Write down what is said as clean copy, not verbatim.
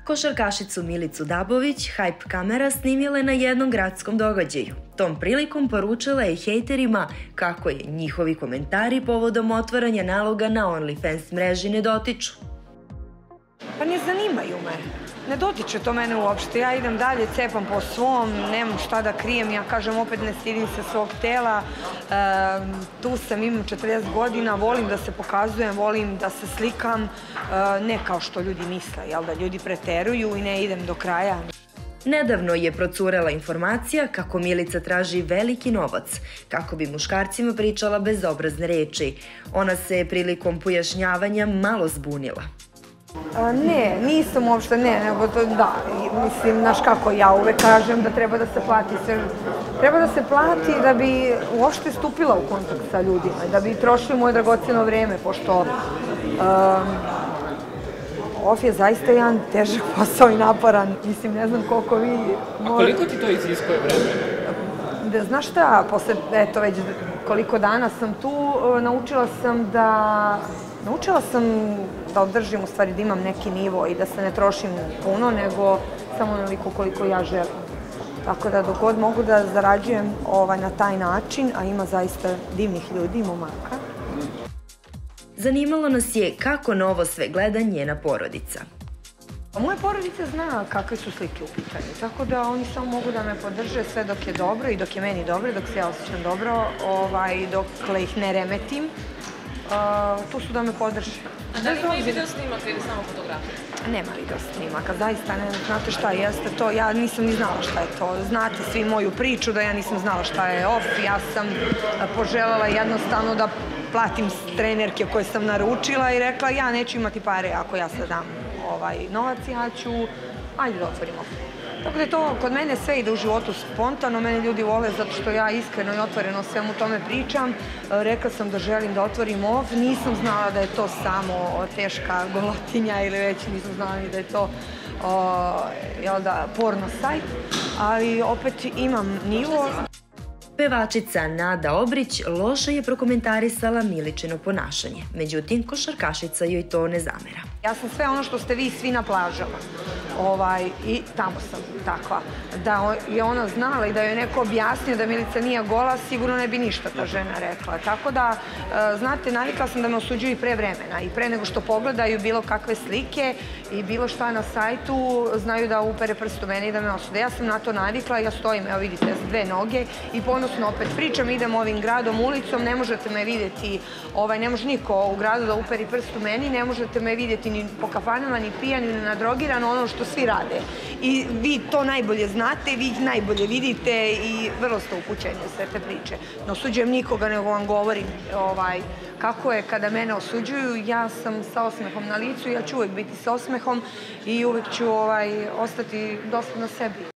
Košarkašicu Milicu Dabović hajp kamera snimila je na jednom gradskom događaju. Tom prilikom poručila je hejterima kako je njihovi komentari povodom otvaranja naloga na OnlyFans mreži ne dotiču. Pa ne zanimaju me. Ne dotiče to mene uopšte. Ja idem dalje, cepam po svom, nemam šta da krijem. Ja kažem, opet ne stidim se svog tela. Tu sam, imam 40 godina, volim da se pokazujem, volim da se slikam. Ne kao što ljudi misle, jel da ljudi preteruju i ne idem do kraja. Nedavno je procurela informacija kako Milica traži veliki novac, kako bi muškarcima pričala bezobrazne reči. Ona se prilikom pojašnjavanja malo zbunila. Ne, nisam uopšte, nego to da, mislim, znaš kako ja uvek kažem da treba da se plati sve. Treba da se plati da bi uopšte stupila u kontakt sa ljudima, da bi trošili moje dragoceno vreme, pošto OF je zaista jedan težak posao i naporan, mislim, ne znam koliko vi... A koliko ti to iziskuje vremena? Znaš šta, posle, eto, već koliko dana sam tu, naučila sam da održim, u stvari da imam neki nivo i da se ne trošim puno, nego samo onoliko koliko ja želim. Tako da dok god mogu da zarađujem na taj način, a ima zaista divnih ljudi i momaka. Zanimalo nas je kako na ovo sve gleda njena porodica. Moja porodica zna kakve su slike u pitanju, tako da oni samo mogu da me podrže sve dok je dobro i dok je meni dobro, dok se ja osjećam dobro, dokle ih ne remetim. Tu su da me podrže. A da li ima i video snimaka ili samo fotografije? Nema video snimaka, zaista ne znate šta jeste to, ja nisam ni znala šta je to. Znate svi moju priču da ja nisam znala šta je OF, ja sam poželjela jednostavno da platim trenerke koje sam naručila i rekla ja neću imati pare ako ja sad dam novac, ja ću, ajde da otvorim OF. Tako da je to, kod mene sve ide u životu spontano, mene ljudi vole zato što ja iskreno i otvoreno svemu tome pričam. Rekla sam da želim da otvorim OF, nisam znala da je to samo teška golotinja ili već nisam znala ni da je to porno sajt, ali opet imam nivo. Pevačica Nada Obrić loše je prokomentarisala Miličino ponašanje, međutim košarkašica joj to ne zamera. Ja sam sve ono što ste vi svi na plažama i tamo sam takva. Da je ona znala i da joj neko objasnio da Milica nije gola, sigurno ne bi ništa ta žena rekla. Tako da, znate, navikla sam da me osuđuju i pre vremena i pre nego što pogledaju bilo kakve slike i bilo šta na sajtu, znaju da upere prst u mene i da me osude. Ja sam na to navikla, ja stojim, evo vidite, s dve noge i ponosno opet pričam, idem ovim gradom, ulicom, ne možete me vidjeti, ne može niko u gradu da uperi prst u meni, ne možete me vidjeti ni po kafanama, ni pijan, ni nadrogirano, ono što svi rade. I vi to najbolje znate, vi ih najbolje vidite i vrlo ste upućeni u sve te priče. Ne osuđujem nikoga, nego vam govorim kako je kada mene osuđuju. Ja sam sa osmehom na licu, ja ću uvek biti sa osmehom i uvek ću ostati dosledna sebi.